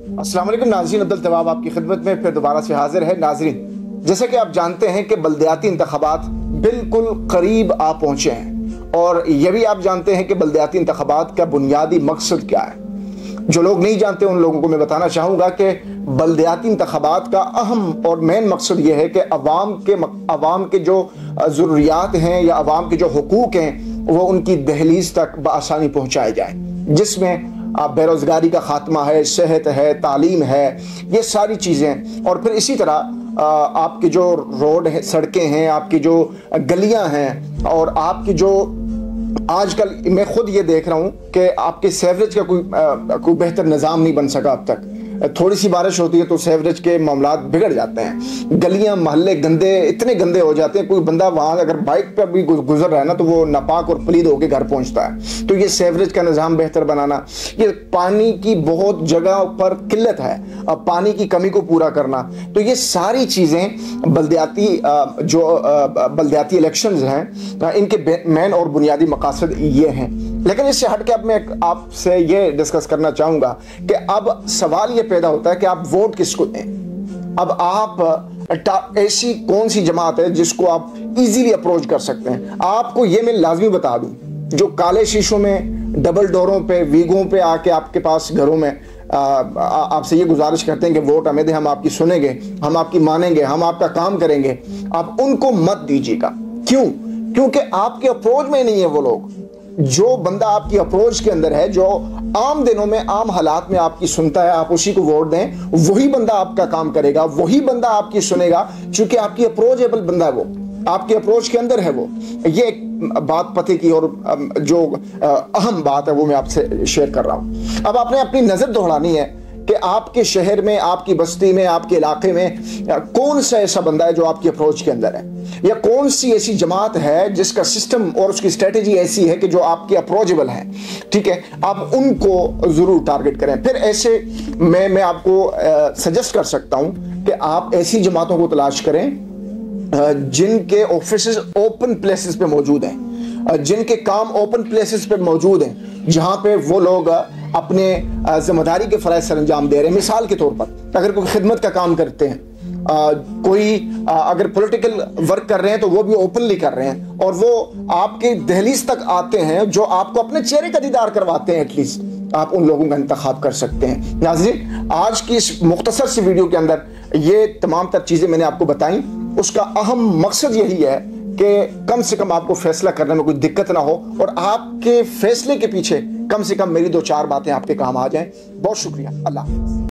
अस्सलाम वालेकुम नाज़रीन, अब्दुल तवाब आपकी खिदमत में फिर दोबारा से हाजिर है। नाज़रीन, जैसा कि आप जानते हैं कि बल्दियाती इंतखाबात बिल्कुल करीब आ पहुँचे हैं और ये भी आप जानते हैं कि बल्दियाती इंतखाबात का बुनियादी मकसद क्या है। जो लोग नहीं जानते उन लोगों को मैं बताना चाहूँगा कि बल्दियाती इंतखाबात का अहम और मेन मकसद ये है कि अवाम के जो ज़रूरियात हैं या अवाम के जो हुकूक हैं वो उनकी दहलीज तक बआसानी पहुँचाए जाए, जिसमें बेरोज़गारी का ख़ात्मा है, सेहत है, तालीम है, ये सारी चीज़ें। और फिर इसी तरह आपकी जो रोड है, सड़कें हैं, आपकी जो गलियां हैं और आपकी जो आजकल मैं खुद ये देख रहा हूँ कि आपके सीवरेज का कोई बेहतर निज़ाम नहीं बन सका अब तक। थोड़ी सी बारिश होती है तो सीवरेज के मामलात बिगड़ जाते हैं, गलियां मोहल्ले इतने गंदे हो जाते हैं, कोई बंदा वहाँ अगर बाइक पर भी गुजर रहा है ना तो वो नापाक और पलीद होकर घर पहुँचता है। तो ये सीवरेज का निज़ाम बेहतर बनाना, ये पानी की बहुत जगह पर किल्लत है, अब पानी की कमी को पूरा करना, तो ये सारी चीज़ें बल्दियाती इलेक्शंस हैं, इनके मेन और बुनियादी मकासद ये हैं। लेकिन इससे हट के अब मैं आपसे ये डिस्कस करना चाहूँगा कि अब सवाल ये पैदा होता है कि आप वोट किसको दें। अब आप ऐसी कौन सी जमात है जिसको आप इजीली अप्रोच कर सकते हैं। आपको ये मैं लाजमी बता दूं, जो काले शीशों में डबल डोरों पे वीगों पे आके आपके पास घरों में आपसे ये गुजारिश करते हैं कि वोट हमें दे, हम आपकी सुनेंगे, हम आपकी मानेंगे, हम आपका काम करेंगे, आप उनको मत दीजिएगा। क्यों? क्योंकि आपके अप्रोच में नहीं है वो लोग। जो बंदा आपकी अप्रोच के अंदर है, जो आम दिनों में आम हालात में आपकी सुनता है, आप उसी को वोट दें, वही बंदा आपका काम करेगा, वही बंदा आपकी सुनेगा, क्योंकि आपकी अप्रोचेबल बंदा है, वो आपके अप्रोच के अंदर है वो। ये एक बात पते की और जो अहम बात है वो मैं आपसे शेयर कर रहा हूं। अब आपने अपनी नजर दौड़ानी है कि आपके शहर में, आपकी बस्ती में, आपके इलाके में कौन सा ऐसा बंदा है जो आपकी अप्रोच के अंदर है, या कौन सी ऐसी जमात है जिसका सिस्टम और उसकी स्ट्रेटेजी ऐसी है कि जो आपके अप्रोचेबल है। ठीक है, आप उनको जरूर टारगेट करें। फिर ऐसे मैं आपको सजेस्ट कर सकता हूं कि आप ऐसी जमातों को तलाश करें जिनके ऑफिसेस ओपन प्लेसेस पे मौजूद हैं, जिनके काम ओपन प्लेसेस पे मौजूद हैं, जहां पे वो लोग अपने जिम्मेदारी के फराइज सर अंजाम दे रहे हैं। मिसाल के तौर पर अगर कोई खिदमत का काम करते हैं, कोई अगर पॉलिटिकल वर्क कर रहे हैं तो वो भी ओपनली कर रहे हैं और वो आपके दहलीज तक आते हैं, जो आपको अपने चेहरे का दीदार करवाते हैं, एटलीस्ट आप उन लोगों का इंतखाब कर सकते हैं। नाज़रीन, आज की इस मुख्तसर सी वीडियो के अंदर ये तमाम तर चीज़ें मैंने आपको बताई। उसका अहम मकसद यही है कि कम से कम आपको फैसला करने में कोई दिक्कत ना हो और आपके फैसले के पीछे कम से कम मेरी 2-4 बातें आपके काम आ जाएं। बहुत शुक्रिया। अल्लाह।